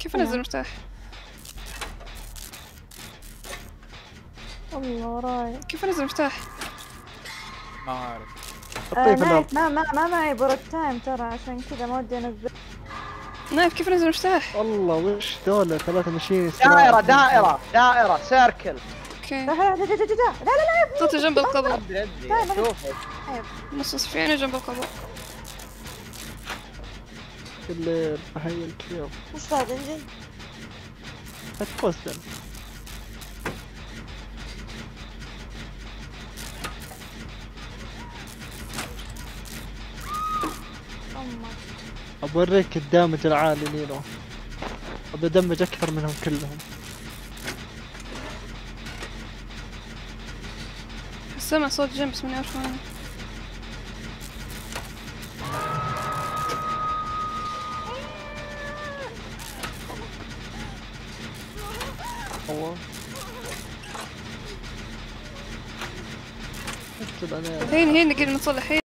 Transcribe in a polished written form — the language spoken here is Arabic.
كيف انزل المفتاح؟ والله وراي. كيف انزل المفتاح؟ ما اعرف. حطيه في الارض. نايف ما معي برود تايم ترى، عشان كذا ما ودي انزل. نايف كيف انزل المفتاح؟ والله وش دولة 3 ماشيين دائرة دائرة دائرة سيركل. اوكي. لا لا لا لا صوتي جنب القبر. ادري شوفك. نص فيني جنب القبر. اللي بحيلك فيهم. وش هذا اللي؟ هتفوزن. أبوريك الدامج العالي نينو. أبي أدمج أكثر منهم كلهم. سمع صوت جنب بس ماني عارفة وين. الله. هين نقدر نصلح.